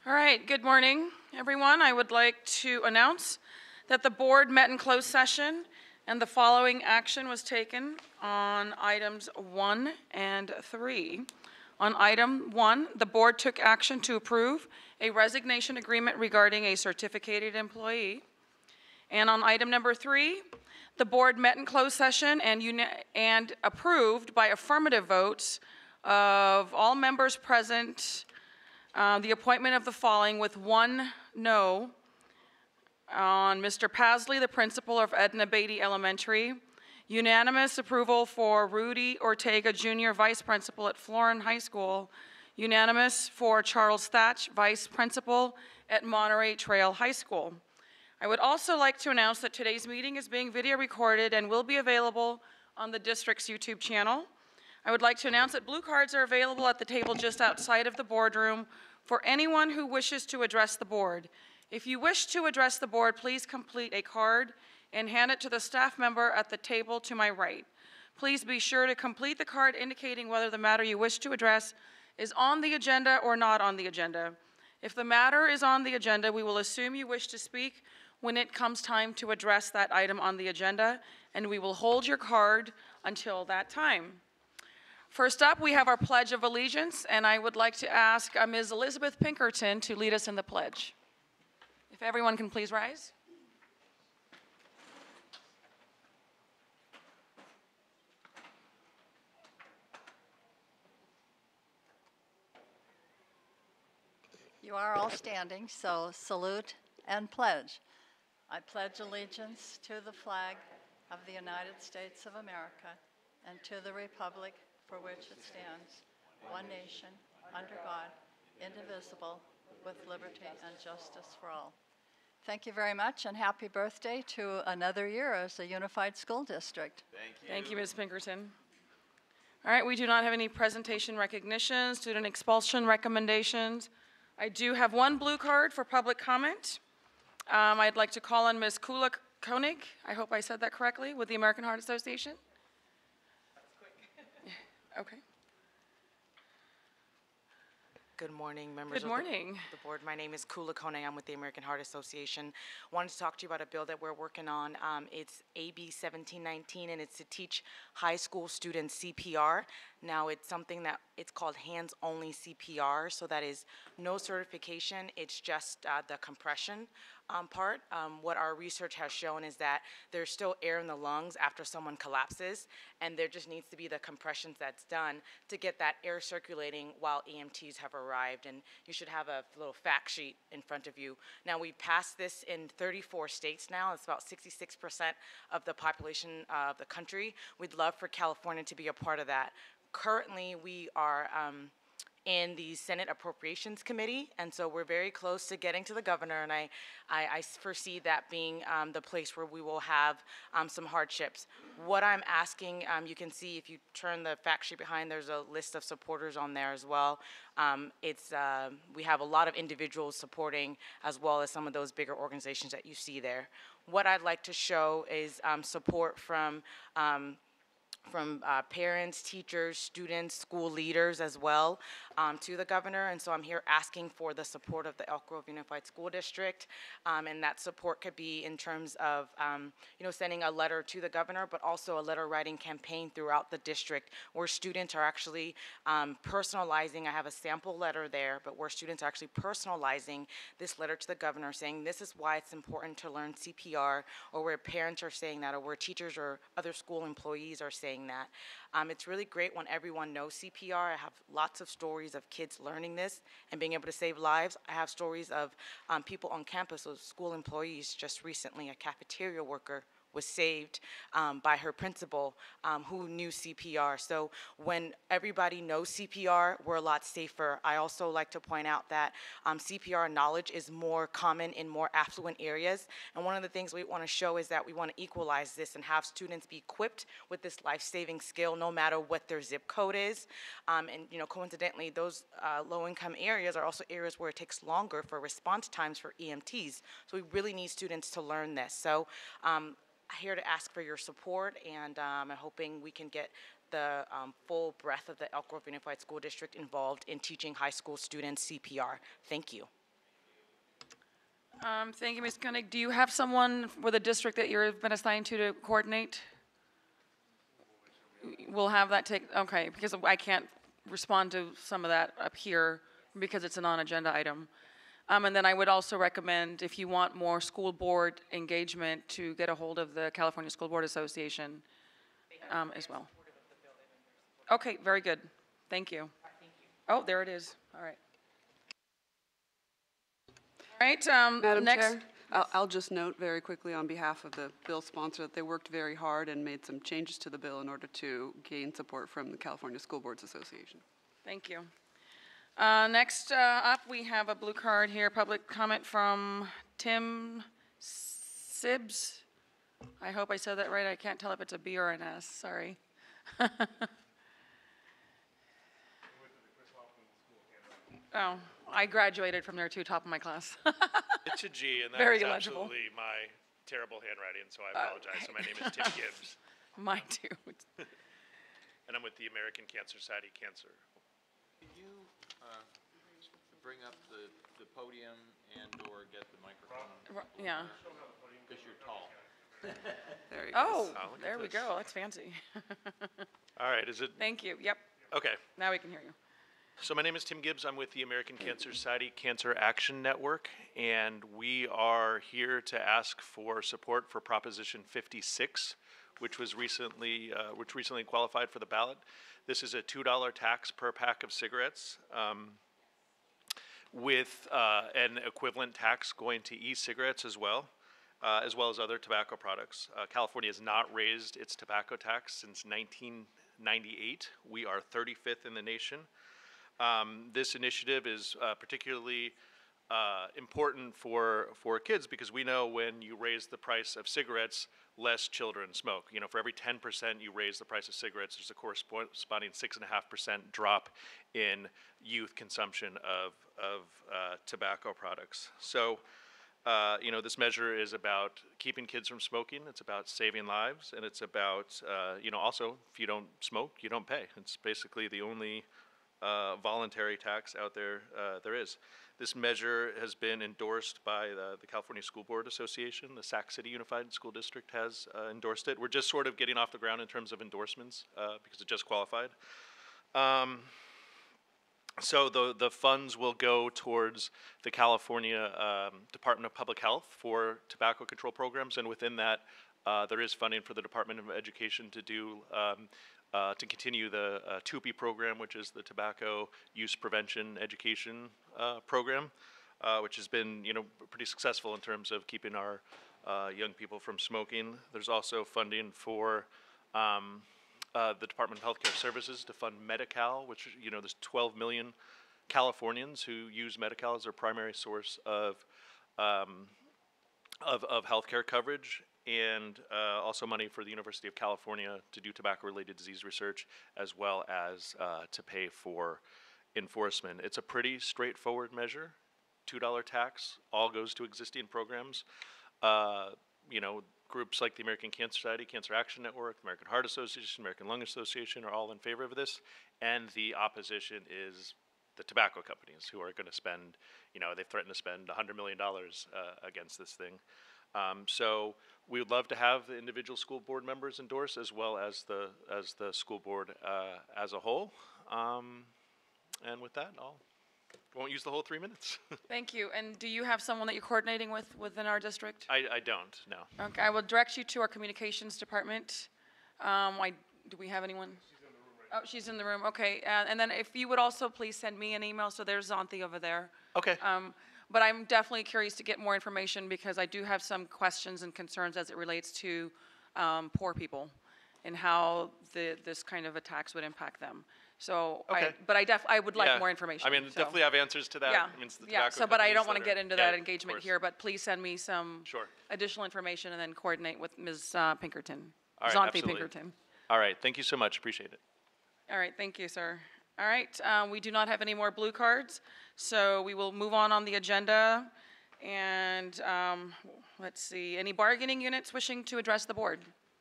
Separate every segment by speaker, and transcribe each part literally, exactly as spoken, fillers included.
Speaker 1: All right, good morning, everyone. I would like to announce that the board met in closed session and the following action was taken on items one and three. On item one, the board took action to approve a resignation agreement regarding a certificated employee. And on item number three, the board met in closed session and, uni- and approved by affirmative votes of all members present Uh, the appointment of the following with one no on Mister Pasley, the principal of Edna Beatty Elementary. Unanimous approval for Rudy Ortega Junior Vice Principal at Florin High School. Unanimous for Charles Thatch, Vice Principal at Monterey Trail High School. I would also like to announce that today's meeting is being video recorded and will be available on the district's YouTube channel. I would like to announce that blue cards are available at the table just outside of the boardroom for anyone who wishes to address the board. If you wish to address the board, please complete a card and hand it to the staff member at the table to my right. Please be sure to complete the card indicating whether the matter you wish to address is on the agenda or not on the agenda. If the matter is on the agenda, we will assume you wish to speak when it comes time to address that item on the agenda, and we will hold your card until that time. First up, we have our Pledge of Allegiance, and I would like to ask uh, Miz Elizabeth Pinkerton to lead us in the pledge. If everyone can please rise.
Speaker 2: You are all standing, so salute and pledge. I pledge allegiance to the flag of the United States of America and to the republic for which it stands, one nation, under God, indivisible, with liberty and justice for all. Thank you very much, and happy birthday to another year as a unified school district.
Speaker 3: Thank you.
Speaker 1: Thank you, Miz Pinkerton. All right, we do not have any presentation recognition, student expulsion recommendations. I do have one blue card for public comment. Um, I'd like to call on Miz Kula Koenig, I hope I said that correctly, with the American Heart Association. Okay.
Speaker 3: Good morning, members
Speaker 1: Good
Speaker 3: of the,
Speaker 1: morning.
Speaker 3: the board. My name is Kula Kone. I'm with the American Heart Association. Wanted to talk to you about a bill that we're working on. Um, it's A B seventeen nineteen, and it's to teach high school students C P R. Now, it's something that it's called hands-only C P R, so that is no certification. It's just uh, the compression um, part. Um, what our research has shown is that there's still air in the lungs after someone collapses, and there just needs to be the compressions that's done to get that air circulating while E M Ts have arrived. And you should have a little fact sheet in front of you. Now, we passed this in thirty-four states now. It's about sixty-six percent of the population uh, of the country. We'd love for California to be a part of that. Currently, we are um, in the Senate Appropriations Committee, and so we're very close to getting to the governor, and I, I, I foresee that being um, the place where we will have um, some hardships. What I'm asking, um, you can see if you turn the fact sheet behind, there's a list of supporters on there as well. Um, it's, uh, we have a lot of individuals supporting, as well as some of those bigger organizations that you see there. What I'd like to show is um, support from um, from uh, parents, teachers, students, school leaders as well um, to the governor. And so I'm here asking for the support of the Elk Grove Unified School District. Um, and that support could be in terms of, um, you know, sending a letter to the governor, but also a letter writing campaign throughout the district where students are actually um, personalizing. I have a sample letter there, but where students are actually personalizing this letter to the governor saying this is why it's important to learn C P R, or where parents are saying that, or where teachers or other school employees are saying that. Um, it's really great when everyone knows C P R. I have lots of stories of kids learning this and being able to save lives. I have stories of um, people on campus, so school employees. Just recently, a cafeteria worker was saved um, by her principal um, who knew C P R. So when everybody knows C P R, we're a lot safer. I also like to point out that um, C P R knowledge is more common in more affluent areas. And one of the things we want to show is that we want to equalize this and have students be equipped with this life-saving skill no matter what their zip code is. Um, and you know, coincidentally, those uh, low-income areas are also areas where it takes longer for response times for E M Ts. So we really need students to learn this. So um, here to ask for your support, and um, I'm hoping we can get the um, full breadth of the Elk Grove Unified School District involved in teaching high school students C P R. Thank you.
Speaker 1: Um, Thank you, Miz Koenig. Do you have someone with a district that you've been assigned to to coordinate? We'll have that take, okay, because I can't respond to some of that up here because it's a non-agenda item. Um, And then I would also recommend, if you want more school board engagement, to get a hold of the California School Board Association um, as well. Okay, very good. Thank you. Oh, there it is. All right. All right, um,
Speaker 4: Madam
Speaker 1: next.
Speaker 4: Chair, I'll, I'll just note very quickly on behalf of the bill sponsor that they worked very hard and made some changes to the bill in order to gain support from the California School Boards Association.
Speaker 1: Thank you. Uh, Next uh, up, we have a blue card here, public comment from Tim Sibbs. I hope I said that right. I can't tell if it's a B or an S, sorry. Oh, I graduated from there too, top of my class.
Speaker 5: It's a G, and
Speaker 1: Very
Speaker 5: that's
Speaker 1: illegible.
Speaker 5: absolutely my terrible handwriting, so I apologize. So my name is Tim Gibbs,
Speaker 1: Mine too.
Speaker 5: and I'm with the American Cancer Society Cancer.
Speaker 6: Could you uh, bring up the, the podium and/or get the microphone?
Speaker 1: Yeah.
Speaker 6: Because you're tall.
Speaker 4: There you go.
Speaker 1: Oh,
Speaker 5: Oh, look at
Speaker 1: there we
Speaker 5: this.
Speaker 1: go. That's fancy.
Speaker 5: All right, is it,
Speaker 1: Thank you. Yep,
Speaker 5: okay.
Speaker 1: now we can hear you.
Speaker 5: So my name is Tim Gibbs. I'm with the American Cancer Society Cancer Action Network, and we are here to ask for support for Proposition fifty-six, which was recently, uh, which recently qualified for the ballot. This is a two dollar tax per pack of cigarettes, um, with uh, an equivalent tax going to e-cigarettes as well, uh, as well as other tobacco products. Uh, California has not raised its tobacco tax since nineteen ninety-eight. We are thirty-fifth in the nation. Um, this initiative is uh, particularly uh, important for for kids because we know when you raise the price of cigarettes, less children smoke. You know, for every ten percent you raise the price of cigarettes, there's a corresponding six and a half percent drop in youth consumption of of uh, tobacco products. So, uh, you know, this measure is about keeping kids from smoking. It's about saving lives, and it's about uh, you know, also if you don't smoke, you don't pay. It's basically the only Uh, voluntary tax out there uh, there is. This measure has been endorsed by the, the California School Board Association. The Sac City Unified School District has uh, endorsed it. We're just sort of getting off the ground in terms of endorsements uh, because it just qualified. Um, so the, the funds will go towards the California um, Department of Public Health for tobacco control programs, and within that uh, there is funding for the Department of Education to do um, Uh, to continue the uh, TUPE program, which is the Tobacco Use Prevention Education uh, program, uh, which has been, you know, pretty successful in terms of keeping our uh, young people from smoking. There's also funding for um, uh, the Department of Healthcare Services to fund Medi-Cal, which, you know, there's twelve million Californians who use Medi-Cal as their primary source of um, of, of healthcare coverage, and uh, also money for the University of California to do tobacco-related disease research, as well as uh, to pay for enforcement. It's a pretty straightforward measure. two dollar tax, all goes to existing programs. Uh, you know, groups like the American Cancer Society, Cancer Action Network, the American Heart Association, American Lung Association are all in favor of this, and the opposition is the tobacco companies who are going to spend, you know, they've threatened to spend one hundred million dollars uh, against this thing. Um, so we would love to have the individual school board members endorse, as well as the as the school board uh, as a whole. Um, and with that, I'll won't use the whole three minutes.
Speaker 1: Thank you. And do you have someone that you're coordinating with within our district?
Speaker 5: I, I don't, no.
Speaker 1: Okay, I will direct you to our communications department. Um, I, do we have anyone? Oh, she's in the room, okay. Uh, and then if you would also please send me an email, so there's Zonthi over there.
Speaker 5: Okay.
Speaker 1: Um, but I'm definitely curious to get more information because I do have some questions and concerns as it relates to um, poor people and how the, this kind of a tax would impact them. So, I,
Speaker 5: Okay.
Speaker 1: but I def, I would like
Speaker 5: Yeah.
Speaker 1: more information.
Speaker 5: I mean,
Speaker 1: so.
Speaker 5: definitely have answers to that.
Speaker 1: Yeah,
Speaker 5: I mean, it's the
Speaker 1: yeah,
Speaker 5: tobacco
Speaker 1: so, but I don't
Speaker 5: companies
Speaker 1: want to
Speaker 5: that
Speaker 1: get
Speaker 5: are-
Speaker 1: into
Speaker 5: yeah,
Speaker 1: that
Speaker 5: of
Speaker 1: engagement
Speaker 5: course.
Speaker 1: here, but please send me some
Speaker 5: Sure.
Speaker 1: additional information and then coordinate with Miz uh, Pinkerton.
Speaker 5: All right,
Speaker 1: Zonthi
Speaker 5: absolutely.
Speaker 1: Pinkerton.
Speaker 5: All right, thank you so much, appreciate it.
Speaker 1: All right, thank you, sir. All right, uh, we do not have any more blue cards, so we will move on on the agenda. And um, let's see, any bargaining units wishing to address the board?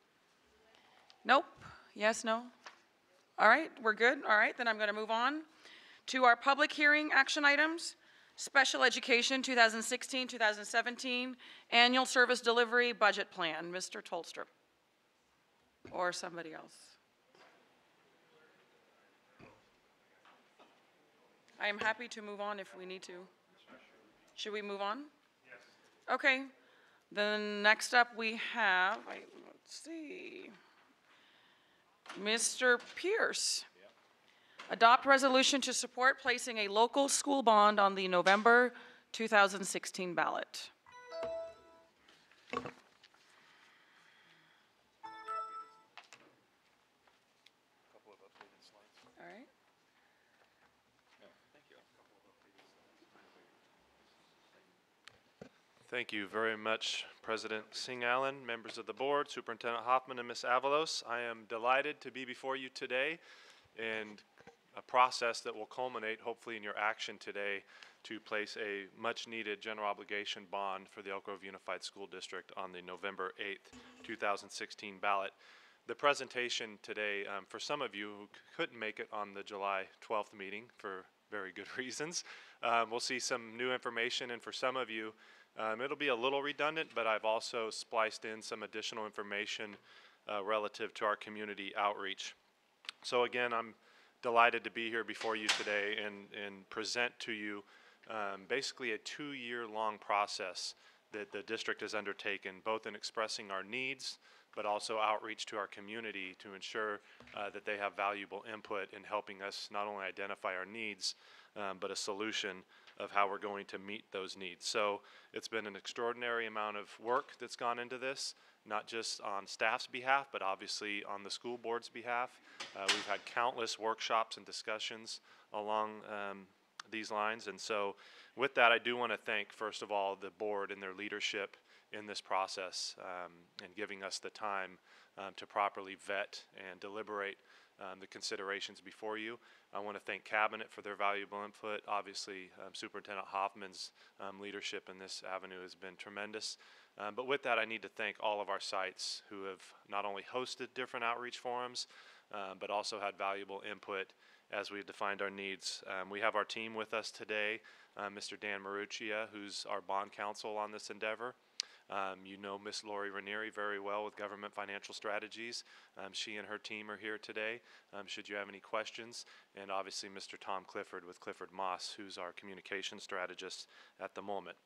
Speaker 1: Nope, yes, no? All right, we're good. All right, then I'm going to move on to our public hearing action items. Special Education twenty sixteen, twenty seventeen Annual Service Delivery Budget Plan. Mister Tolstrup. Or somebody else. I am happy to move on if we need to. Should we move on? Yes. Okay. Then next up we have, I, let's see, Mister Pierce. Adopt resolution to support placing a local school bond on the November two thousand sixteen ballot. All right.
Speaker 7: Thank you very much, President Singh Allen, members of the board, Superintendent Hoffman, and Miz Avalos. I am delighted to be before you today and a process that will culminate hopefully in your action today to place a much-needed general obligation bond for the Elk Grove Unified School District on the November eighth, two thousand sixteen ballot. The presentation today, um, for some of you who couldn't make it on the July twelfth meeting for very good reasons, um, we'll see some new information, and for some of you, um, it'll be a little redundant, but I've also spliced in some additional information uh, relative to our community outreach. So again, I'm delighted to be here before you today and, and present to you um, basically a two-year-long process that the district has undertaken, both in expressing our needs, but also outreach to our community to ensure uh, that they have valuable input in helping us not only identify our needs, um, but a solution of how we're going to meet those needs. So it's been an extraordinary amount of work that's gone into this, not just on staff's behalf, but obviously on the school board's behalf. Uh, we've had countless workshops and discussions along um, these lines. And so with that, I do want to thank, first of all, the board and their leadership in this process um, and giving us the time um, to properly vet and deliberate um, the considerations before you. I want to thank Cabinet for their valuable input. Obviously, um, Superintendent Hoffman's um, leadership in this avenue has been tremendous. Um, but with that, I need to thank all of our sites who have not only hosted different outreach forums, uh, but also had valuable input as we've defined our needs. Um, we have our team with us today, uh, Mister Dan Maruccia, who's our bond counsel on this endeavor. Um, you know Miss Lori Ranieri very well with Government Financial Strategies. Um, she and her team are here today, um, should you have any questions. And obviously Mister Tom Clifford with Clifford Moss, who's our communication strategist at the moment.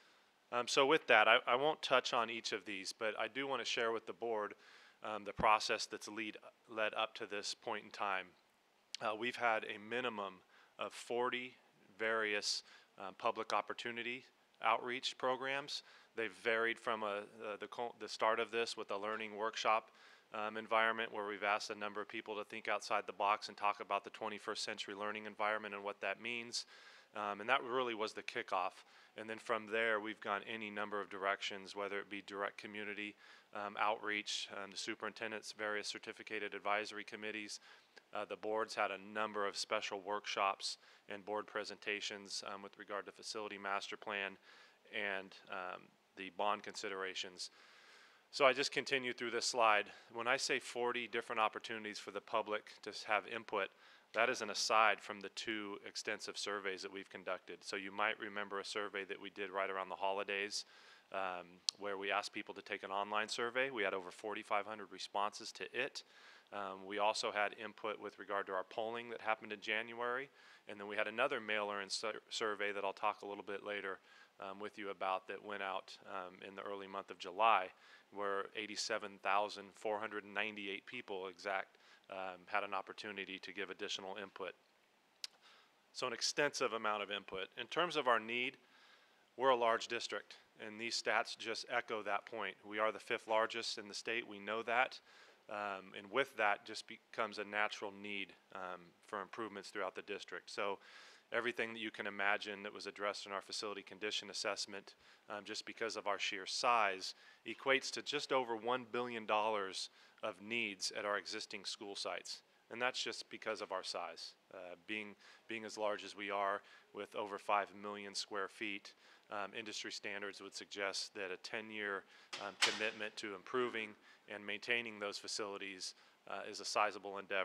Speaker 7: Um, so with that, I, I won't touch on each of these, but I do want to share with the board um, the process that's lead, led up to this point in time. Uh, we've had a minimum of forty various uh, public opportunity outreach programs. They've varied from a, uh, the, the start of this with a learning workshop um, environment where we've asked a number of people to think outside the box and talk about the twenty-first century learning environment and what that means. Um, and that really was the kickoff. And then from there, we've gone any number of directions, whether it be direct community um, outreach, um, the superintendent's various certificated advisory committees. Uh, the board's had a number of special workshops and board presentations um, with regard to facility master plan and um, the bond considerations. So I just continue through this slide. When I say forty different opportunities for the public to have input, that is an aside from the two extensive surveys that we've conducted. So you might remember a survey that we did right around the holidays um, where we asked people to take an online survey. We had over forty-five hundred responses to it. Um, we also had input with regard to our polling that happened in January. And then we had another mailer-in sur survey that I'll talk a little bit later um, with you about that went out um, in the early month of July, where eighty-seven thousand four hundred ninety-eight people exact um, had an opportunity to give additional input. So an extensive amount of input. In terms of our need, we're a large district, and these stats just echo that point. We are the fifth largest in the state, we know that. Um, and with that just becomes a natural need um, for improvements throughout the district. So everything that you can imagine that was addressed in our facility condition assessment, um, just because of our sheer size, equates to just over one billion dollars of needs at our existing school sites. And that's just because of our size. Uh, being, being as large as we are with over five million square feet, um, industry standards would suggest that a ten year um, commitment to improving and maintaining those facilities uh, is a sizable endeavor.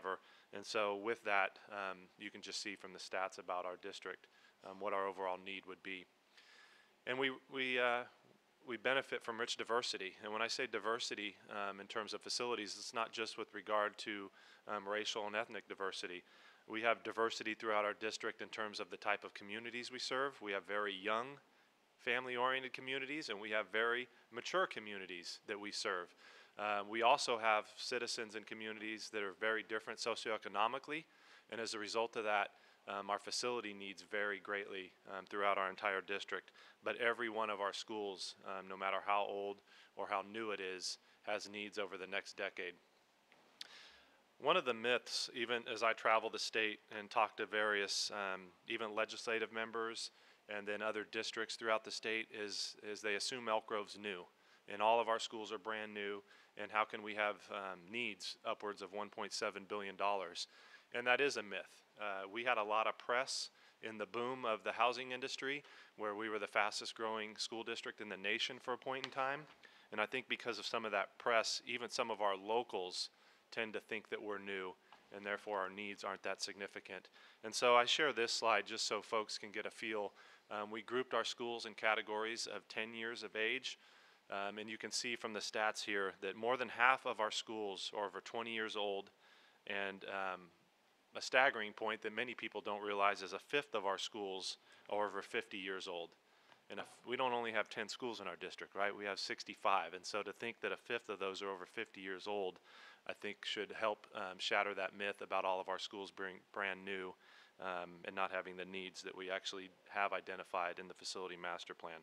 Speaker 7: And so with that, um, you can just see from the stats about our district um, what our overall need would be. And we, we, uh, we benefit from rich diversity. And when I say diversity um, in terms of facilities, it's not just with regard to um, racial and ethnic diversity. We have diversity throughout our district in terms of the type of communities we serve. We have very young, family-oriented communities, and we have very mature communities that we serve. Uh, we also have citizens and communities that are very different socioeconomically, and as a result of that, um, our facility needs vary greatly um, throughout our entire district. But every one of our schools, um, no matter how old or how new it is, has needs over the next decade. One of the myths, even as I travel the state and talk to various, um, even legislative members and then other districts throughout the state, is, is they assume Elk Grove's new. And all of our schools are brand new, and how can we have um, needs upwards of one point seven billion dollars? And that is a myth. Uh, we had a lot of press in the boom of the housing industry, where we were the fastest growing school district in the nation for a point in time. And I think because of some of that press, even some of our locals tend to think that we're new, and therefore our needs aren't that significant. And so I share this slide just so folks can get a feel. Um, we grouped our schools in categories of ten years of age. Um, and you can see from the stats here that more than half of our schools are over twenty years old, and um, a staggering point that many people don't realize is a fifth of our schools are over fifty years old. And if we don't only have ten schools in our district, right? We have sixty-five, and so to think that a fifth of those are over fifty years old, I think should help um, shatter that myth about all of our schools being brand new um, and not having the needs that we actually have identified in the facility master plan.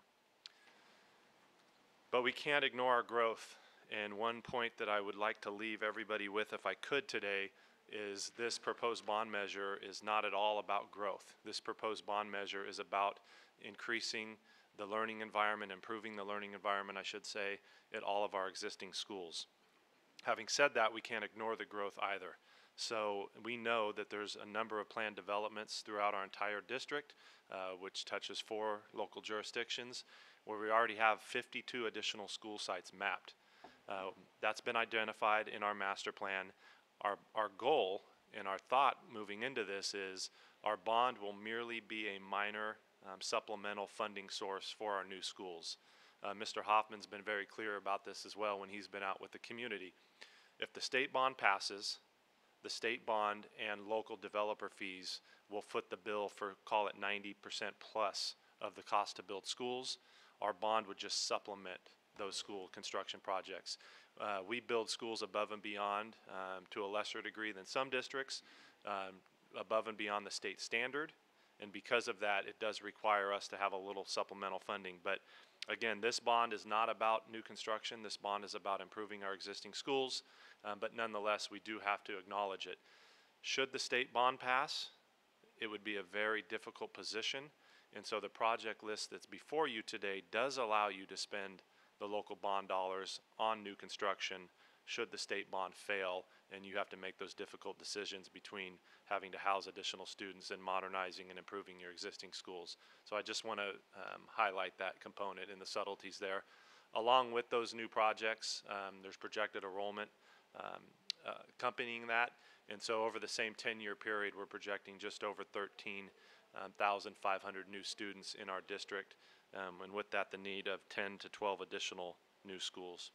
Speaker 7: But we can't ignore our growth, and one point that I would like to leave everybody with, if I could today, is this proposed bond measure is not at all about growth. This proposed bond measure is about increasing the learning environment, improving the learning environment, I should say, at all of our existing schools. Having said that, we can't ignore the growth either. So we know that there's a number of planned developments throughout our entire district, uh, which touches four local jurisdictions, where we already have fifty-two additional school sites mapped. Uh, that's been identified in our master plan. Our, our goal and our thought moving into this is our bond will merely be a minor um, supplemental funding source for our new schools. Uh, Mister Hoffman's been very clear about this as well when he's been out with the community. If the state bond passes, the state bond and local developer fees will foot the bill for, call it ninety percent plus of the cost to build schools. Our bond would just supplement those school construction projects. Uh, we build schools above and beyond um, to a lesser degree than some districts, um, above and beyond the state standard. And because of that, it does require us to have a little supplemental funding. But again, this bond is not about new construction. This bond is about improving our existing schools. Um, but nonetheless, we do have to acknowledge it. Should the state bond pass, it would be a very difficult position. And so the project list that's before you today does allow you to spend the local bond dollars on new construction should the state bond fail, and you have to make those difficult decisions between having to house additional students and modernizing and improving your existing schools. So I just want to um, highlight that component and the subtleties there. Along with those new projects, um, there's projected enrollment um, uh, accompanying that, and so over the same ten-year period, we're projecting just over thirteen thousand five hundred new students in our district, um, and with that, the need of ten to twelve additional new schools.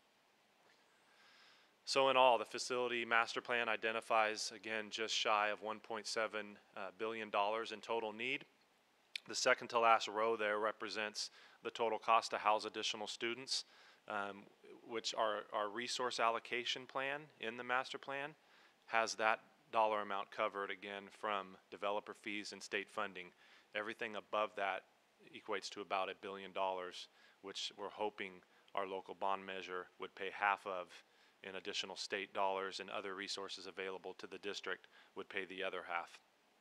Speaker 7: So in all, the facility master plan identifies, again, just shy of one point seven uh, billion dollars in total need. The second to last row there represents the total cost to house additional students, um, which our, our resource allocation plan in the master plan has that dollar amount covered, again, from developer fees and state funding. Everything above that equates to about a billion dollars, which we're hoping our local bond measure would pay half of in additional state dollars, and other resources available to the district would pay the other half.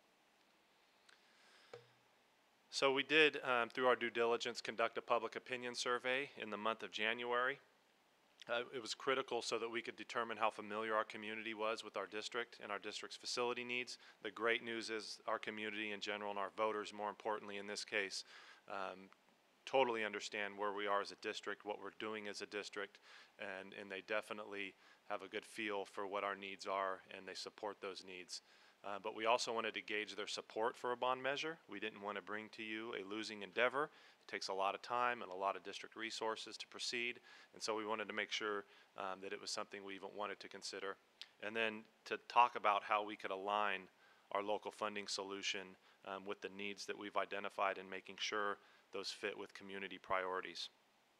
Speaker 7: So we did, um, through our due diligence, conduct a public opinion survey in the month of January. Uh, it was critical so that we could determine how familiar our community was with our district and our district's facility needs. The great news is our community in general, and our voters, more importantly in this case, um, totally understand where we are as a district, what we're doing as a district, and, and they definitely have a good feel for what our needs are, and they support those needs. Uh, but we also wanted to gauge their support for a bond measure. We didn't want to bring to you a losing endeavor. It takes a lot of time and a lot of district resources to proceed, and so we wanted to make sure um, that it was something we even wanted to consider. And then to talk about how we could align our local funding solution um, with the needs that we've identified and making sure those fit with community priorities.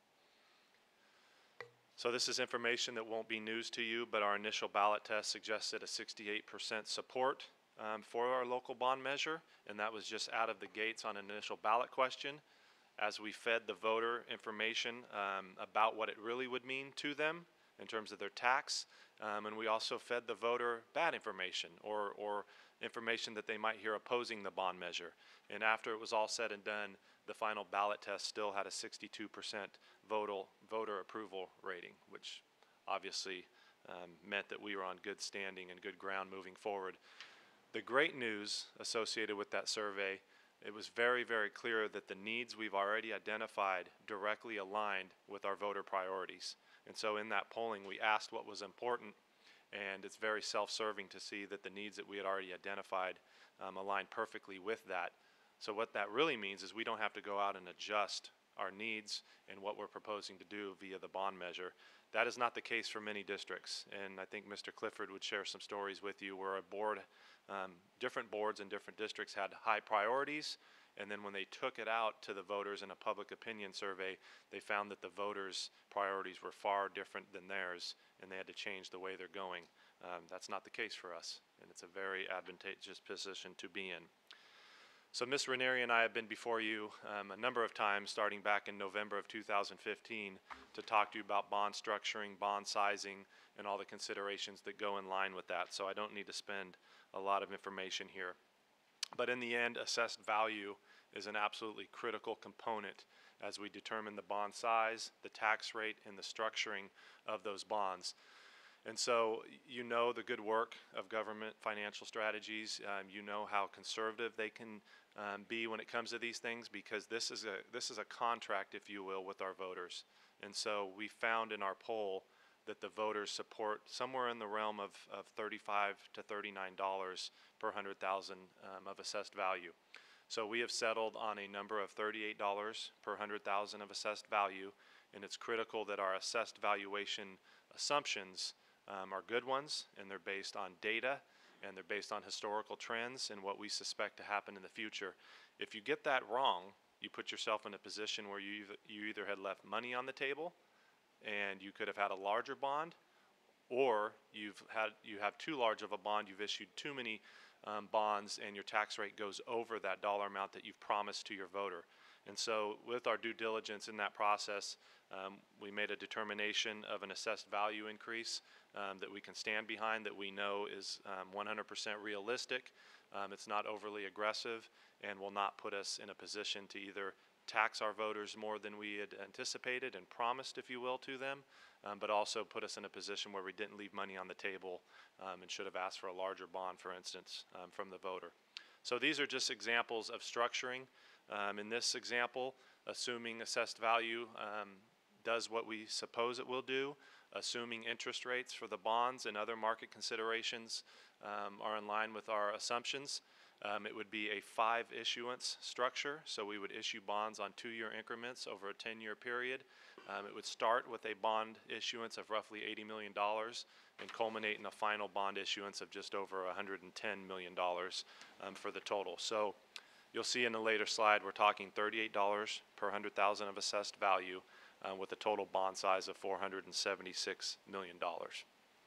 Speaker 7: So this is information that won't be news to you, but our initial ballot test suggested a sixty-eight percent support um, for our local bond measure, and that was just out of the gates on an initial ballot question. As we fed the voter information um, about what it really would mean to them in terms of their tax, um, and we also fed the voter bad information or, or information that they might hear opposing the bond measure. And after it was all said and done, the final ballot test still had a sixty-two percent voter, voter approval rating, which obviously um, meant that we were on good standing and good ground moving forward. The great news associated with that survey, it was very, very clear that the needs we've already identified directly aligned with our voter priorities. And so in that polling, we asked what was important, and it's very self-serving to see that the needs that we had already identified um, align perfectly with that. So what that really means is we don't have to go out and adjust our needs and what we're proposing to do via the bond measure. That is not the case for many districts, and I think Mister Clifford would share some stories with you where a board, um, different boards in different districts had high priorities, and then when they took it out to the voters in a public opinion survey, they found that the voters' priorities were far different than theirs, and they had to change the way they're going. Um, that's not the case for us, and it's a very advantageous position to be in. So Miz Ranieri and I have been before you um, a number of times, starting back in November of two thousand fifteen, to talk to you about bond structuring, bond sizing, and all the considerations that go in line with that. So I don't need to spend a lot of information here. But in the end, assessed value is an absolutely critical component as we determine the bond size, the tax rate, and the structuring of those bonds. And so you know the good work of government financial strategies. Um, you know how conservative they can um, be when it comes to these things, because this is a this is a contract, if you will, with our voters. And so we found in our poll that the voters support somewhere in the realm of, of thirty-five to thirty-nine dollars per hundred thousand um, of assessed value. So we have settled on a number of thirty-eight dollars per hundred thousand of assessed value, and it's critical that our assessed valuation assumptions Um, are good ones, and they're based on data, and they're based on historical trends and what we suspect to happen in the future. If you get that wrong, you put yourself in a position where you, you either had left money on the table and you could have had a larger bond, or you've had, you have too large of a bond, you've issued too many um, bonds, and your tax rate goes over that dollar amount that you've promised to your voter. And so with our due diligence in that process, um, we made a determination of an assessed value increase um, that we can stand behind, that we know is um, one hundred percent realistic. Um, it's not overly aggressive and will not put us in a position to either tax our voters more than we had anticipated and promised, if you will, to them, um, but also put us in a position where we didn't leave money on the table um, and should have asked for a larger bond, for instance, um, from the voter. So these are just examples of structuring. Um, in this example, assuming assessed value um, does what we suppose it will do, assuming interest rates for the bonds and other market considerations um, are in line with our assumptions, um, it would be a five issuance structure. So we would issue bonds on two-year increments over a ten-year period. Um, it would start with a bond issuance of roughly eighty million dollars and culminate in a final bond issuance of just over one hundred ten million dollars um, for the total. So you'll see in a later slide, we're talking thirty-eight dollars per one hundred thousand of assessed value uh, with a total bond size of four hundred seventy-six million dollars.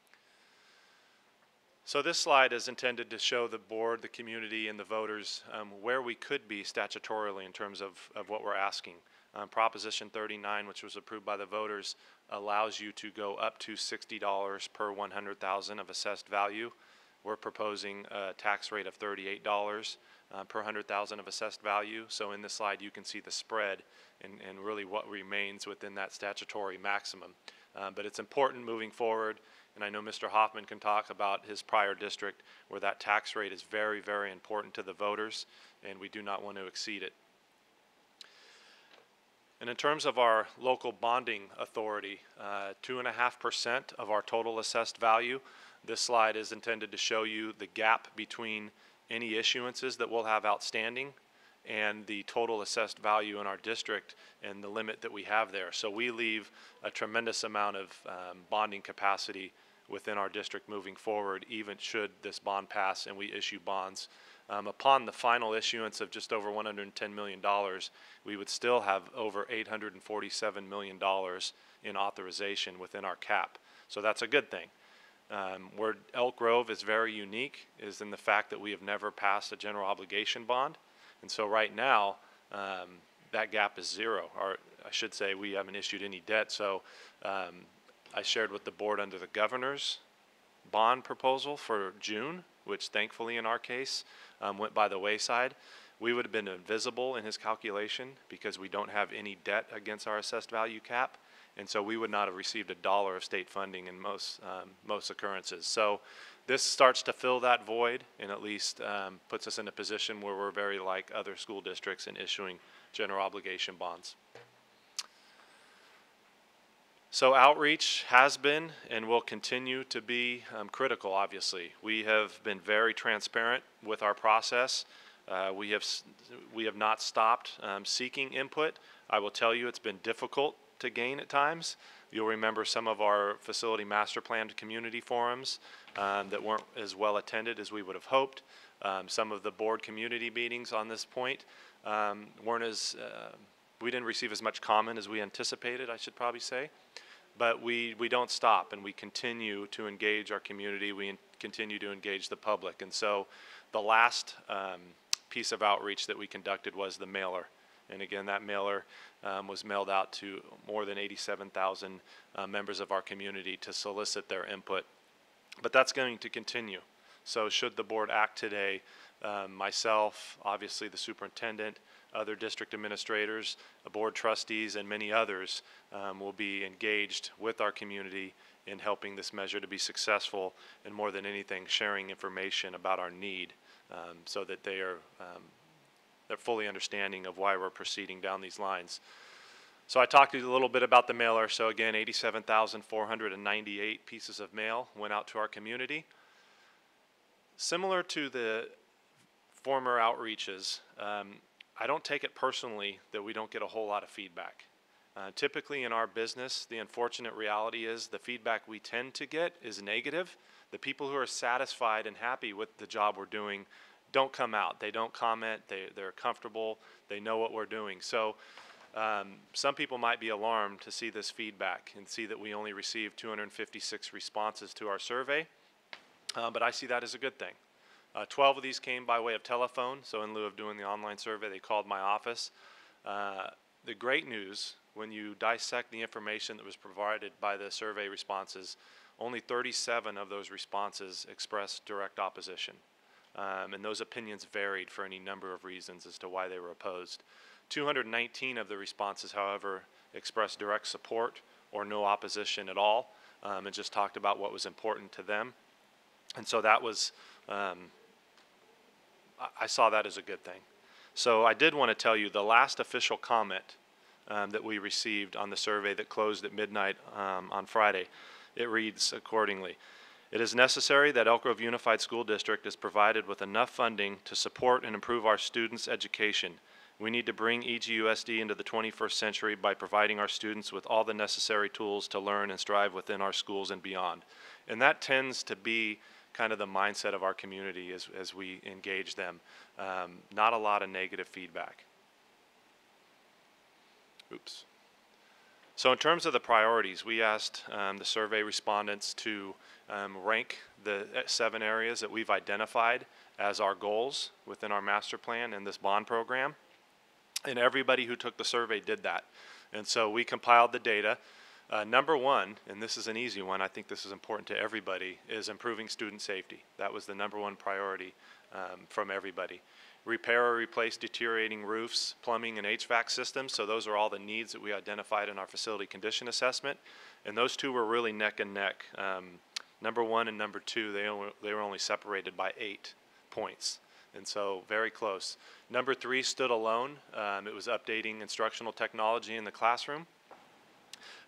Speaker 7: So this slide is intended to show the board, the community, and the voters um, where we could be statutorily in terms of, of what we're asking. Um, Proposition thirty-nine, which was approved by the voters, allows you to go up to sixty dollars per one hundred thousand of assessed value. We're proposing a tax rate of thirty-eight dollars uh, per one hundred thousand of assessed value. So in this slide, you can see the spread and, and really what remains within that statutory maximum. Uh, but it's important moving forward, and I know Mister Hoffman can talk about his prior district where that tax rate is very, very important to the voters, and we do not want to exceed it. And in terms of our local bonding authority, uh, two and a half percent of our total assessed value This slide is intended to show you the gap between any issuances that we'll have outstanding and the total assessed value in our district and the limit that we have there. So we leave a tremendous amount of um, bonding capacity within our district moving forward, even should this bond pass and we issue bonds. Um, upon the final issuance of just over one hundred ten million dollars, we would still have over eight hundred forty-seven million dollars in authorization within our cap. So that's a good thing. Um, where Elk Grove is very unique is in the fact that we have never passed a general obligation bond. And so right now, um, that gap is zero, or I should say we haven't issued any debt. So um, I shared with the board under the governor's bond proposal for June, which thankfully in our case um, went by the wayside. We would have been invisible in his calculation because we don't have any debt against our assessed value cap. And so we would not have received a dollar of state funding in most, um, most occurrences. So this starts to fill that void and at least um, puts us in a position where we're very like other school districts in issuing general obligation bonds. So outreach has been and will continue to be um, critical, obviously. We have been very transparent with our process. Uh, we have, we have not stopped um, seeking input. I will tell you it's been difficult to gain at times. You'll remember some of our facility master plan community forums um, that weren't as well attended as we would have hoped. Um, some of the board community meetings on this point um, weren't as, uh, we didn't receive as much comment as we anticipated, I should probably say. But we, we don't stop and we continue to engage our community, we in, continue to engage the public. And so the last um, piece of outreach that we conducted was the mailer. And again, that mailer um, was mailed out to more than eighty-seven thousand uh, members of our community to solicit their input. But that's going to continue. So should the board act today, um, myself, obviously the superintendent, other district administrators, board trustees, and many others um, will be engaged with our community in helping this measure to be successful, and more than anything, sharing information about our need um, so that they are um, they're fully understanding of why we're proceeding down these lines. So I talked to you a little bit about the mailer. So again, eighty-seven thousand four hundred ninety-eight pieces of mail went out to our community. Similar to the former outreaches, um, I don't take it personally that we don't get a whole lot of feedback. Uh, typically in our business, the unfortunate reality is the feedback we tend to get is negative. The people who are satisfied and happy with the job we're doing don't come out. They don't comment. They, they're comfortable. They know what we're doing. So um, some people might be alarmed to see this feedback and see that we only received two hundred fifty-six responses to our survey, uh, but I see that as a good thing. Uh, twelve of these came by way of telephone, so in lieu of doing the online survey, they called my office. Uh, the great news, when you dissect the information that was provided by the survey responses, only thirty-seven of those responses expressed direct opposition. Um, and those opinions varied for any number of reasons as to why they were opposed. two hundred nineteen of the responses, however, expressed direct support or no opposition at all, um, and just talked about what was important to them. And so that was, um, I, I saw that as a good thing. So I did want to tell you the last official comment um, that we received on the survey that closed at midnight um, on Friday. It reads accordingly. It is necessary that Elk Grove Unified School District is provided with enough funding to support and improve our students' education. We need to bring E G U S D into the twenty-first century by providing our students with all the necessary tools to learn and strive within our schools and beyond. And that tends to be kind of the mindset of our community as, as we engage them. Um, not a lot of negative feedback. Oops. So in terms of the priorities, we asked um, the survey respondents to um, rank the seven areas that we've identified as our goals within our master plan and this bond program. And everybody who took the survey did that. And so we compiled the data. Uh, number one, and this is an easy one, I think this is important to everybody, is improving student safety. That was the number one priority um, from everybody. Repair or replace deteriorating roofs, plumbing, and H V A C systems. So those are all the needs that we identified in our facility condition assessment. And those two were really neck and neck. Um, number one and number two, they, only, they were only separated by eight points. And so very close. Number three stood alone. Um, it was updating instructional technology in the classroom.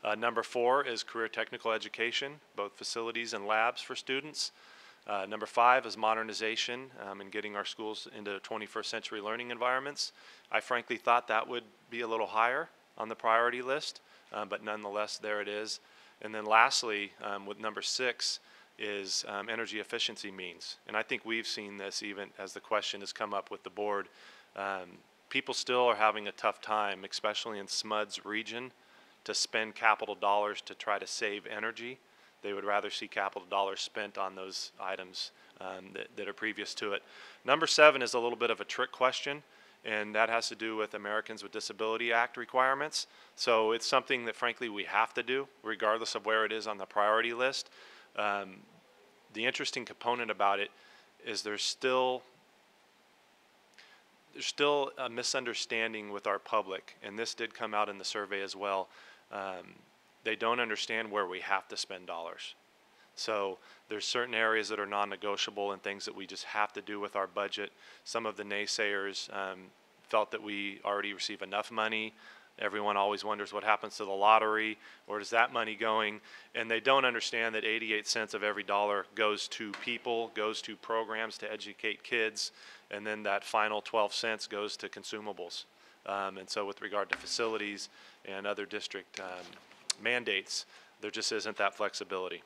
Speaker 7: Uh, number four is career technical education, both facilities and labs for students. Uh, number five is modernization um, and getting our schools into twenty-first century learning environments. I frankly thought that would be a little higher on the priority list, um, but nonetheless, there it is. And then lastly, um, with number six, is um, energy efficiency means. And I think we've seen this even as the question has come up with the board. Um, people still are having a tough time, especially in S M U D's region, to spend capital dollars to try to save energy. They would rather see capital dollars spent on those items um, that, that are previous to it. Number seven is a little bit of a trick question, and that has to do with Americans with Disability Act requirements. So it's something that frankly we have to do regardless of where it is on the priority list. Um, the interesting component about it is there's still there's still a misunderstanding with our public, and this did come out in the survey as well. Um, they don't understand where we have to spend dollars. So there's certain areas that are non-negotiable and things that we just have to do with our budget. Some of the naysayers um, felt that we already receive enough money. Everyone always wonders what happens to the lottery, where is that money going? And they don't understand that eighty-eight cents of every dollar goes to people, goes to programs to educate kids, and then that final twelve cents goes to consumables. Um, and so with regard to facilities and other district um, mandates, there just isn't that flexibility.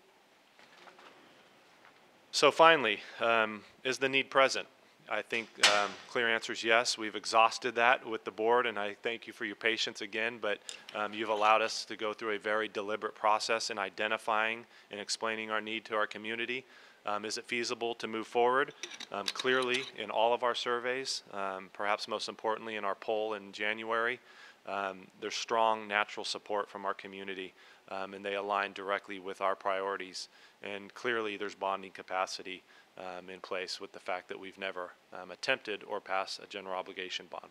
Speaker 7: So finally, um, is the need present? I think um, clear answer is yes. We've exhausted that with the board, and I thank you for your patience again, but um, you've allowed us to go through a very deliberate process in identifying and explaining our need to our community. Um, is it feasible to move forward? Um, clearly, in all of our surveys, um, perhaps most importantly in our poll in January, um, there's strong natural support from our community, um, and they align directly with our priorities. And clearly, there's bonding capacity um, in place with the fact that we've never um, attempted or passed a general obligation bond.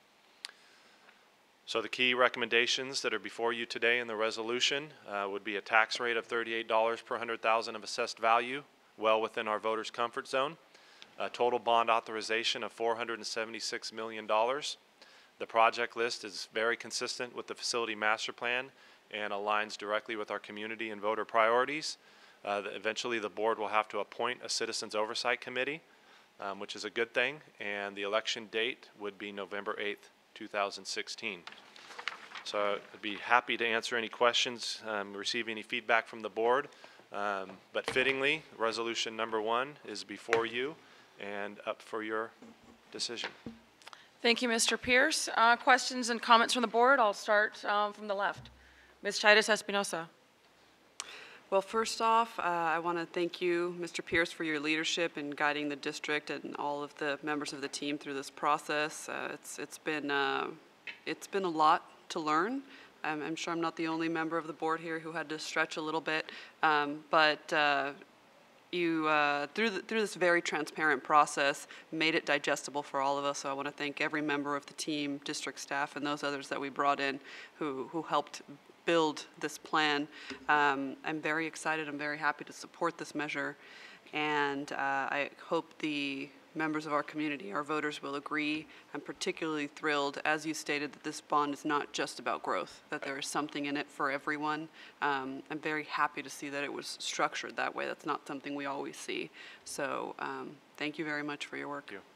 Speaker 7: So the key recommendations that are before you today in the resolution uh, would be a tax rate of thirty-eight dollars per one hundred thousand of assessed value, well within our voters' comfort zone. A total bond authorization of four hundred seventy-six million dollars. The project list is very consistent with the facility master plan and aligns directly with our community and voter priorities. Uh, the, eventually the board will have to appoint a citizens oversight committee, um, which is a good thing, and the election date would be November eighth, two thousand sixteen. So I'd be happy to answer any questions, um, receive any feedback from the board. Um, but fittingly, resolution number one is before you and up for your decision.
Speaker 1: Thank you, Mister Pierce. Uh, questions and comments from the board? I'll start um, from the left. Miz Chaitis Espinosa.
Speaker 4: Well, first off, uh, I want to thank you, Mister Pierce, for your leadership in guiding the district and all of the members of the team through this process. Uh, it's it's been uh, it's been a lot to learn. I'm, I'm sure I'm not the only member of the board here who had to stretch a little bit, um, but uh, you uh, through the, through this very transparent process made it digestible for all of us. So I want to thank every member of the team, district staff, and those others that we brought in who who helped build this plan. Um, I'm very excited. I'm very happy to support this measure, and uh, I hope the members of our community, our voters, will agree. I'm particularly thrilled, as you stated, that this bond is not just about growth, that there is something in it for everyone. Um, I'm very happy to see that it was structured that way. That's not something we always see. So um, thank you very much for your work.
Speaker 7: Thank you.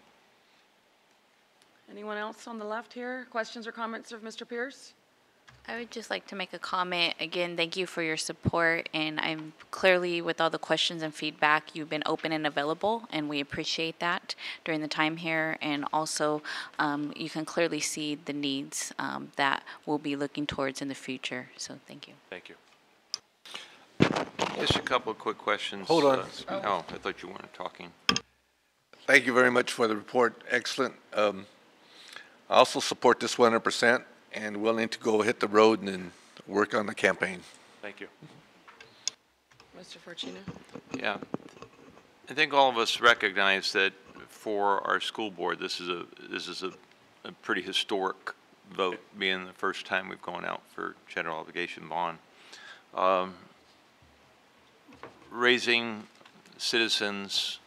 Speaker 1: Anyone else on the left here? Questions or comments of Mister Pierce?
Speaker 8: I would just like to make a comment. Again, thank you for your support, and I'm clearly, with all the questions and feedback, you've been open and available, and we appreciate that during the time here. And also, um, you can clearly see the needs um, that we'll be looking towards in the future. So thank you.
Speaker 7: Thank you.
Speaker 6: Just a couple of quick questions.
Speaker 9: Hold on.
Speaker 6: Uh, Oh, I thought you weren't talking.
Speaker 9: Thank you very much for the report. Excellent. Um, I also support this one hundred percent and willing to go hit the road and then work on the campaign.
Speaker 7: Thank you.
Speaker 1: Mister Fortuna.
Speaker 6: Yeah. I think all of us recognize that for our school board, this is a, this is a, a pretty historic vote, being the first time we've gone out for general obligation bond. Um, raising citizens'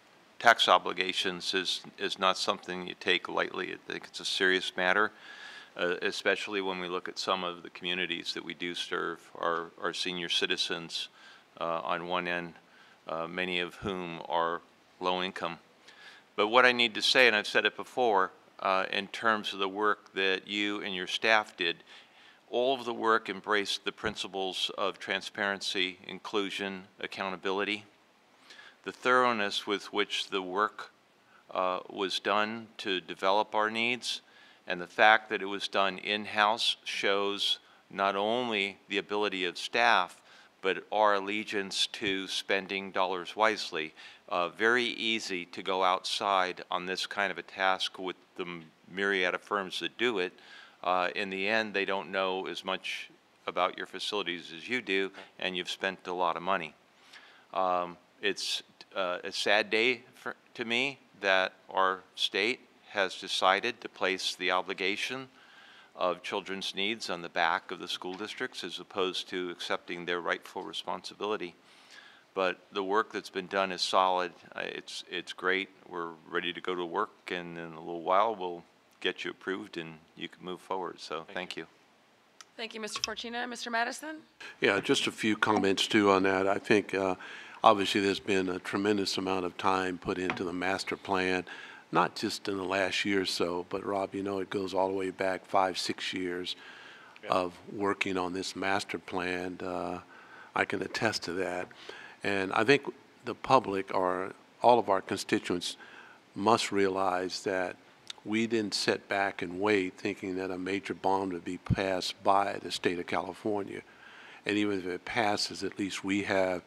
Speaker 6: tax obligations is, is not something you take lightly. I think it's a serious matter. uh, especially when we look at some of the communities that we do serve, our, our senior citizens uh, on one end, uh, many of whom are low income. But what I need to say, and I've said it before, uh, in terms of the work that you and your staff did, all of the work embraced the principles of transparency, inclusion, accountability. The thoroughness with which the work uh, was done to develop our needs, and the fact that it was done in-house shows not only the ability of staff, but our allegiance to spending dollars wisely. Uh, very easy to go outside on this kind of a task with the myriad of firms that do it. Uh, in the end, they don't know as much about your facilities as you do, and you've spent a lot of money. Um, it's uh, a sad day for, to me that our state has decided to place the obligation of children's needs on the back of the school districts as opposed to accepting their rightful responsibility. But the work that's been done is solid. Uh, it's, it's great. We're ready to go to work, and in a little while we'll get you approved and you can move forward. So thank, thank you. you.
Speaker 1: Thank you, Mister Fortuna. Mister Madison?
Speaker 10: Yeah, just a few comments too on that. I think uh, obviously there's been a tremendous amount of time put into the master plan, not just in the last year or so, but Rob, you know, it goes all the way back five, six years yeah. of working on this master plan. Uh, I can attest to that. And I think the public, or all of our constituents, must realize that we didn't sit back and wait thinking that a major bond would be passed by the state of California. And even if it passes, at least we have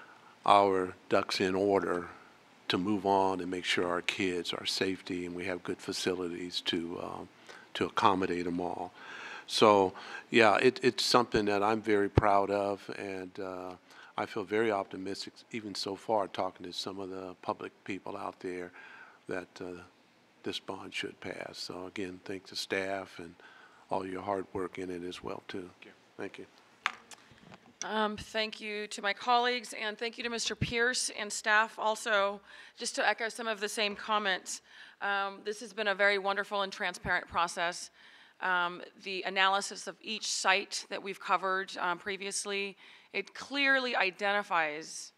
Speaker 10: our ducks in order to move on and make sure our kids are safety and we have good facilities to, um, to accommodate them all. So, yeah, it, it's something that I'm very proud of, and uh, I feel very optimistic, even so far, talking to some of the public people out there, that uh, this bond should pass. So again, thank the staff and all your hard work in it as well too. Thank you. Thank you.
Speaker 1: Um, thank you to my colleagues, and thank you to Mister Pierce and staff also. Just to echo some of the same comments, um, this has been a very wonderful and transparent process. Um, the analysis of each site that we've covered um, previously, it clearly identifies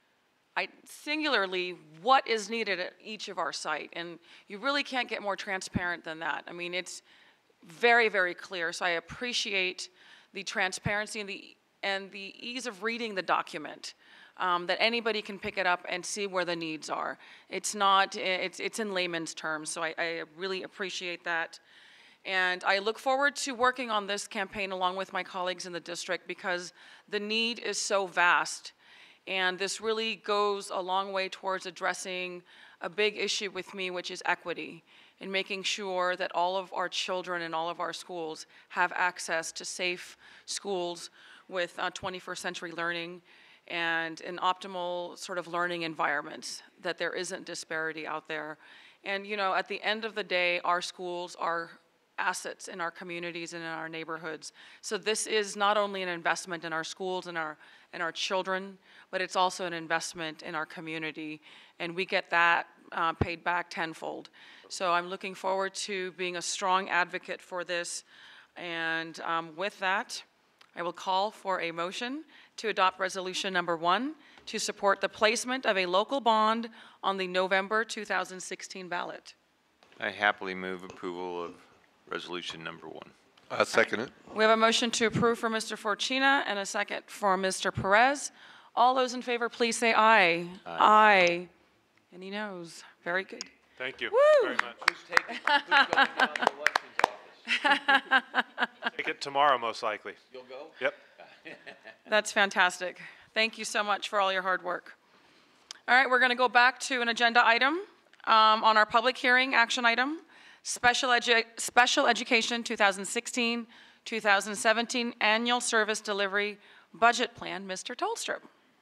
Speaker 1: I, singularly what is needed at each of our site, and you really can't get more transparent than that. I mean, it's very, very clear, so I appreciate the transparency and the, and the ease of reading the document, um, that anybody can pick it up and see where the needs are. It's not, it's, it's in layman's terms, so I, I really appreciate that. And I look forward to working on this campaign along with my colleagues in the district, because the need is so vast. And this really goes a long way towards addressing a big issue with me, which is equity, and making sure that all of our children in all of our schools have access to safe schools with uh, twenty-first century learning and an optimal sort of learning environments, that there isn't disparity out there. And you know, at the end of the day, our schools are assets in our communities and in our neighborhoods. So this is not only an investment in our schools and our and our children, but it's also an investment in our community, and we get that uh, paid back tenfold. So I'm looking forward to being a strong advocate for this, and um, with that, I will call for a motion to adopt resolution number one to support the placement of a local bond on the November two thousand sixteen ballot.
Speaker 6: I happily move approval of resolution number one.
Speaker 9: I second it.
Speaker 1: We have a motion to approve for Mister Fortuna and a second for Mister Perez. All those in favor, please say aye. Aye. Aye. Any noes? Very good.
Speaker 7: Thank you
Speaker 1: Woo!
Speaker 7: very much.
Speaker 6: Who's taking, who's going down to the elections office?
Speaker 7: Take it tomorrow, most likely.
Speaker 6: You'll go?
Speaker 7: Yep.
Speaker 1: That's fantastic. Thank you so much for all your hard work. All right, we're going to go back to an agenda item um, on our public hearing action item. Special, edu Special Education twenty sixteen twenty seventeen Annual Service Delivery Budget Plan. Mister Tolstrup.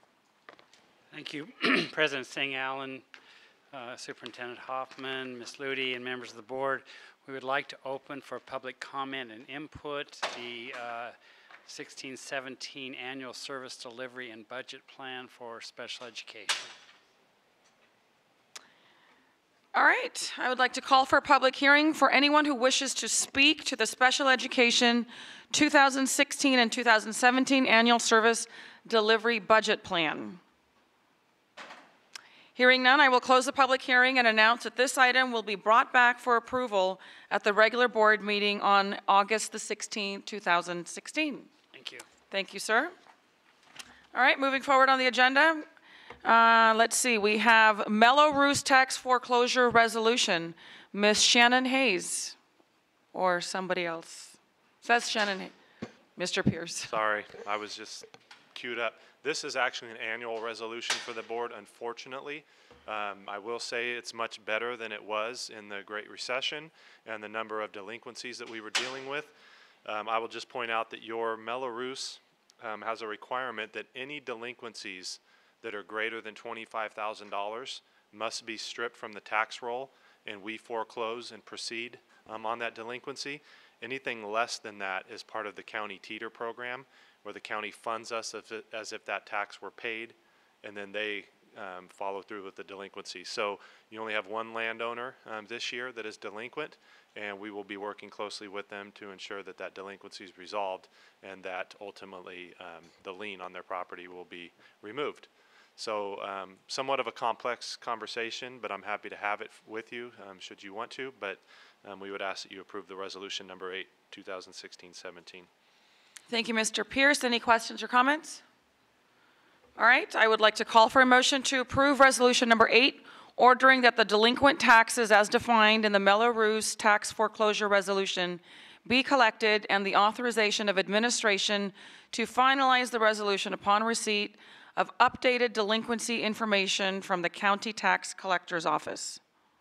Speaker 11: Thank you, President Singh Allen, uh, Superintendent Hoffman, Miz Ludi, and members of the board. We would like to open for public comment and input the uh, sixteen seventeen Annual Service Delivery and Budget Plan for Special Education.
Speaker 1: All right, I would like to call for a public hearing for anyone who wishes to speak to the Special Education two thousand sixteen and two thousand seventeen Annual Service Delivery Budget Plan. Hearing none, I will close the public hearing and announce that this item will be brought back for approval at the regular board meeting on August the sixteenth, two thousand sixteen.
Speaker 11: Thank you.
Speaker 1: Thank you, sir. All right, moving forward on the agenda, uh, let's see, we have Mello-Roos Tax Foreclosure Resolution. Miss Shannon Hayes, or somebody else. Says Shannon Hayes. Mister Pierce.
Speaker 7: Sorry, I was just queued up. This is actually an annual resolution for the board, unfortunately. Um, I will say it's much better than it was in the Great Recession and the number of delinquencies that we were dealing with. Um, I will just point out that your Mello-Roos um, has a requirement that any delinquencies that are greater than twenty-five thousand dollars must be stripped from the tax roll, and we foreclose and proceed um, on that delinquency. Anything less than that is part of the county teeter program, where the county funds us as if, as if that tax were paid, and then they um, follow through with the delinquency. So you only have one landowner um, this year that is delinquent, and we will be working closely with them to ensure that that delinquency is resolved and that ultimately um, the lien on their property will be removed. So um, somewhat of a complex conversation, but I'm happy to have it with you um, should you want to, but um, we would ask that you approve the resolution number eight, two thousand sixteen seventeen.
Speaker 1: Thank you, Mister Pierce. Any questions or comments? All right, I would like to call for a motion to approve resolution number eight, ordering that the delinquent taxes as defined in the Mello-Roos Tax Foreclosure Resolution be collected and the authorization of administration to finalize the resolution upon receipt of updated delinquency information from the County Tax Collector's Office.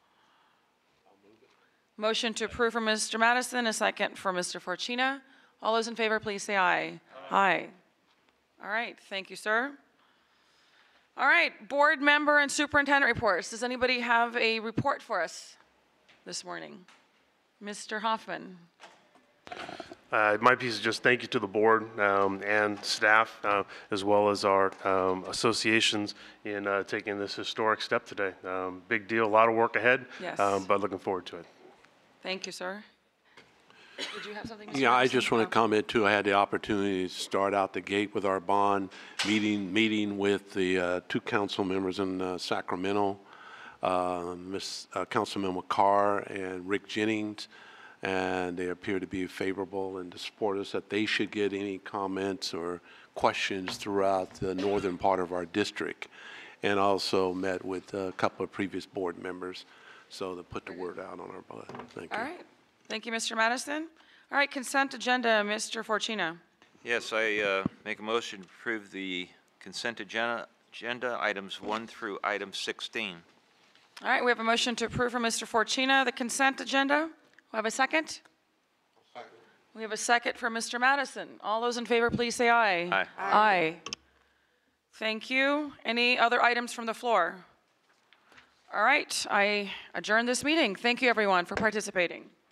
Speaker 1: Motion to approve from Mister Madison, a second for Mister Forcina. All those in favor, please say aye. Aye. Aye. All right, thank you, sir. All right, board member and superintendent reports. Does anybody have a report for us this morning? Mister Hoffman.
Speaker 12: Uh, my piece is just thank you to the board um, and staff, uh, as well as our um, associations in uh, taking this historic step today. Um, big deal, a lot of work ahead,
Speaker 1: Yes.
Speaker 12: um, but looking forward to it.
Speaker 1: Thank you, sir. Did you have something, Mister
Speaker 10: Yeah, I
Speaker 1: Anderson?
Speaker 10: just want to comment too. I had the opportunity to start out the gate with our bond meeting, meeting with the uh, two council members in uh, Sacramento, uh, Miss uh, Councilman Carr and Rick Jennings, and they appear to be favorable and to support us that they should get any comments or questions throughout the northern part of our district. And also met with a couple of previous board members, so to put the word out on our bud. Thank you.
Speaker 1: All right. Thank you, Mister Madison. All right, consent agenda, Mister Forcina.
Speaker 6: Yes, I uh, make a motion to approve the consent agenda, agenda items one through item sixteen.
Speaker 1: All right, we have a motion to approve from Mister Forcina the consent agenda. We have a second? Second. We have a second from Mister Madison. All those in favor, please say aye.
Speaker 6: Aye.
Speaker 1: Aye. Thank you. Any other items from the floor? All right, I adjourn this meeting. Thank you, everyone, for participating.